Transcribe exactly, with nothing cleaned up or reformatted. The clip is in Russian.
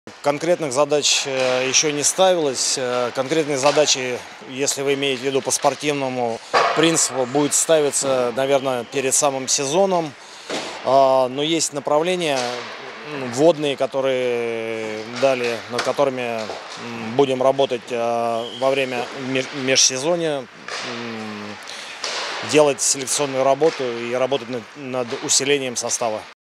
Конкретных задач еще не ставилось. Конкретные задачи, если вы имеете в виду по спортивному принципу, будут ставиться, наверное, перед самым сезоном. Но есть направления вводные, которые дали, над которыми будем работать во время межсезонья, делать селекционную работу и работать над усилением состава.